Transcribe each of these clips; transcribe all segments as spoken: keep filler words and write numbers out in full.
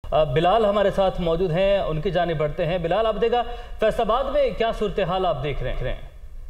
बिलाल हमारे साथ मौजूद हैं, उनकी जानिब बढ़ते हैं। बिलाल, आप देखा फैसलाबाद में क्या सूरत हाल आप देख रहे हैं?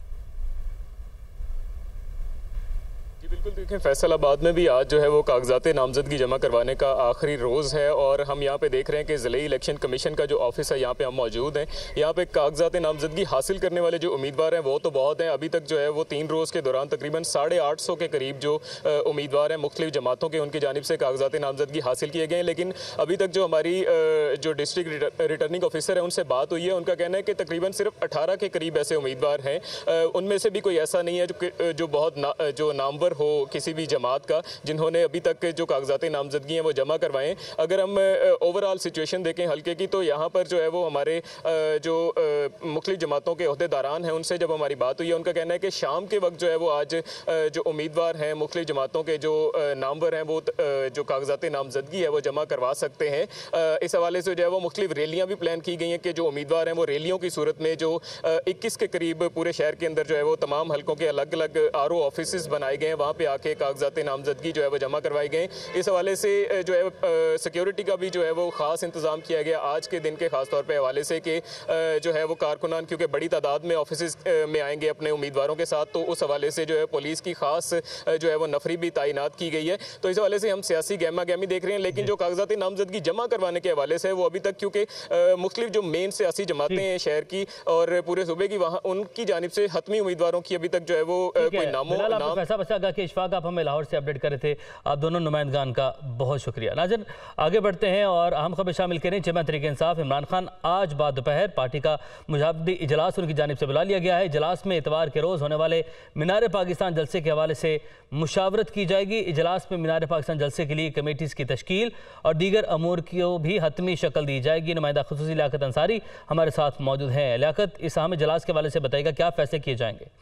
बिल्कुल देखें, फैसलाबाद में भी आज जो है वो कागजात नामजदगी जमा करवाने का आखिरी रोज़ है और हम यहाँ पे देख रहे हैं कि ज़िले इलेक्शन कमीशन का जो ऑफिस है यहाँ पे हम मौजूद हैं। यहाँ पे कागजात नामजदगी हासिल करने वाले जो उम्मीदवार हैं वो तो बहुत हैं। अभी तक जो है वो तीन रोज़ के दौरान तकरीबन साढ़े आठ सौ के करीब जो उम्मीदवार हैं मुख्तलिफ जमातों के, उनकी जानिब से कागजात नामजदगी हासिल किए गए हैं। लेकिन अभी तक जो हमारी जो डिस्ट्रिक्ट रिटर्निंग ऑफिसर है उनसे बात हुई है, उनका कहना है कि तकरीबन सिर्फ अठारह के करीब ऐसे उम्मीदवार हैं। उनमें से भी कोई ऐसा नहीं है जो जो बहुत ना, जो नामवर हो किसी भी जमात का, जिन्होंने अभी तक जो कागजात नामजदगी हैं वो जमा करवाएं। अगर हम ओवरऑल सिचुएशन देखें हल्के की, तो यहाँ पर जो है वो हमारे जो मुख्तलिफ जमातों के अहदेदारान हैं उनसे जब हमारी बात हुई है, उनका कहना है कि शाम के वक्त जो है वो आज जो उम्मीदवार हैं मुख्तलिफ जमातों के जो नामवर हैं वो जो कागजात नामजदगी है वो जमा करवा सकते हैं। इस हवाले से जो है वो मुख्तलिफ रैलियाँ भी प्लान की गई हैं कि जो उम्मीदवार हैं वो रैलियों की सूरत में जो इक्कीस के करीब पूरे शहर के अंदर जो है वो तमाम हल्कों के अलग अलग आर ओ ऑफिस बनाए गए हैं, वहाँ पे आके कागजात नामजदगी जो है वो जमा करवाई गए। इस हवाले से जो है सिक्योरिटी का भी जो है वो ख़ास इंतज़ाम किया गया आज के दिन के ख़ास तौर पे हवाले से कि जो है वो कारकुनान क्योंकि बड़ी तादाद में ऑफिस में आएंगे अपने उम्मीदवारों के साथ, तो उस हवाले से जो है पुलिस की खास जो है वो नफरी भी तैनात की गई है। तो इस हवाले से हम सियासी गहमा गहमी देख रहे हैं। लेकिन जो कागजात नामजदगी जमा करवाने के हवाले से वो अभी तक क्योंकि मुख्तलिफ जो मेन सियासी जमातें हैं शहर की और पूरे सूबे की, वहाँ उनकी जानिब से हतमी उम्मीदवारों की अभी तक जो है वो कोई नामो नाम पैसा बचा कि इशफाक आप हमें लाहौर से अपडेट कर रहे थे। आप दोनों नुमाइंदगान का बहुत शुक्रिया। नाज़रीन, आगे बढ़ते हैं और अहम खबर शामिल करें। जमात तहरीक इंसाफ इमरान खान आज बाद दोपहर पार्टी का मुजाहिदी इजलास उनकी जानिब से बुला लिया गया है। इजलास में इतवार के रोज़ होने वाले मीनार पाकिस्तान जलसे के हवाले से मुशावरत की जाएगी। इजलास में मीनार पाकिस्तान जलसे के लिए कमेटीज़ की तश्कील और दीगर अमूर को भी हतमी शक्ल दी जाएगी। नुमाइंदा खुसूसी लियाकत अंसारी हमारे साथ मौजूद हैं। लियाकत, इस अहम इजलास के हवाले से बताइएगा क्या फैसले किए जाएंगे?